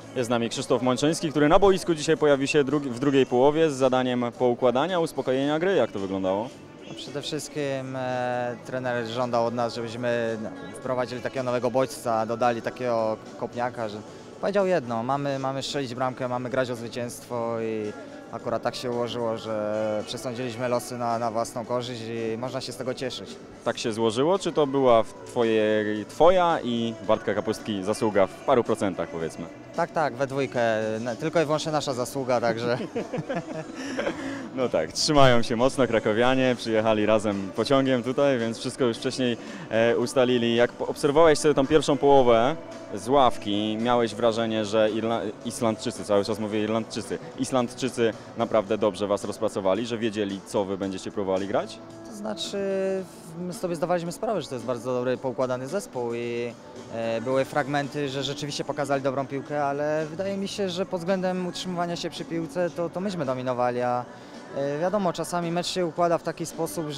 Jest z nami Krzysztof Mączyński, który na boisku dzisiaj pojawi się w drugiej połowie z zadaniem poukładania, uspokojenia gry. Jak to wyglądało? No przede wszystkim trener żądał od nas, żebyśmy wprowadzili takiego nowego bodźca, dodali takiego kopniaka, że powiedział jedno, mamy strzelić bramkę, mamy grać o zwycięstwo i akurat tak się ułożyło, że przesądziliśmy losy na własną korzyść i można się z tego cieszyć. Tak się złożyło, czy to była twoja i Bartka Kapustki zasługa w paru procentach, powiedzmy? Tak, we dwójkę, tylko i wyłącznie nasza zasługa, także... No tak, trzymają się mocno krakowianie, przyjechali razem pociągiem tutaj, więc wszystko już wcześniej ustalili. Jak obserwowałeś sobie tą pierwszą połowę z ławki, miałeś wrażenie, że Islandczycy, cały czas mówię Islandczycy naprawdę dobrze was rozpracowali, że wiedzieli, co wy będziecie próbowali grać? To znaczy, my sobie zdawaliśmy sprawę, że to jest bardzo dobry, poukładany zespół i były fragmenty, że rzeczywiście pokazali dobrą piłkę, ale wydaje mi się, że pod względem utrzymywania się przy piłce to myśmy dominowali, a wiadomo, czasami mecz się układa w taki sposób,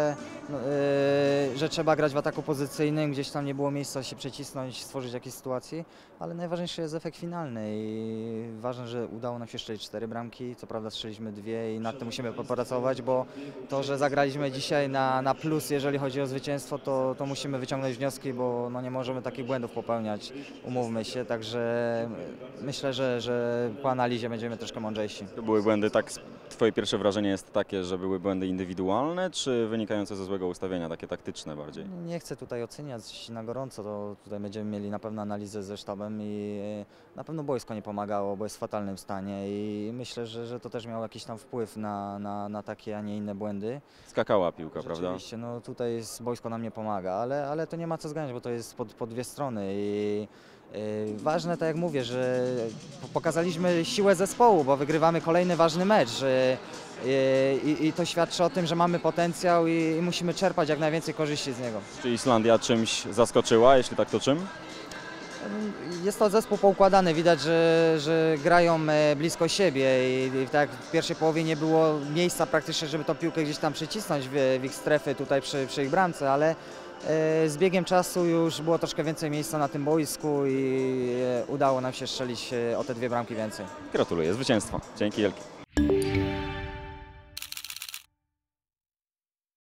że trzeba grać w ataku pozycyjnym, gdzieś tam nie było miejsca się przecisnąć, stworzyć jakieś sytuacje, ale najważniejszy jest efekt finalny i ważne, że udało nam się strzelić 4 bramki, co prawda strzeliśmy 2 i nad tym musimy popracować, bo to, że zagraliśmy dzisiaj na plus, jeżeli chodzi o zwycięstwo, to musimy wyciągnąć wnioski, bo no nie możemy takich błędów popełniać, umówmy się, także myślę, że po analizie będziemy troszkę mądrzejsi. To były błędy, tak, twoje pierwsze wrażenie jest takie, że były błędy indywidualne, czy wynikające ze złego ustawienia, takie taktyczne bardziej? Nie chcę tutaj oceniać na gorąco, to tutaj będziemy mieli na pewno analizę ze sztabem i na pewno boisko nie pomagało, bo jest w fatalnym stanie i myślę, że to też miało jakiś tam wpływ na takie, a nie inne błędy. Skakała piłka, prawda? Oczywiście, no tutaj boisko nam nie pomaga, ale to nie ma co względać, bo to jest po dwie strony i ważne, tak jak mówię, że pokazaliśmy siłę zespołu, bo wygrywamy kolejny ważny mecz i to świadczy o tym, że mamy potencjał i musimy czerpać jak najwięcej korzyści z niego. Czy Islandia czymś zaskoczyła, jeśli tak to czym? Jest to zespół poukładany, widać, że grają blisko siebie i tak w pierwszej połowie nie było miejsca praktycznie, żeby tą piłkę gdzieś tam przycisnąć w ich strefy tutaj przy ich bramce, ale z biegiem czasu już było troszkę więcej miejsca na tym boisku i udało nam się strzelić o te 2 bramki więcej. Gratuluję zwycięstwa. Dzięki wielkie.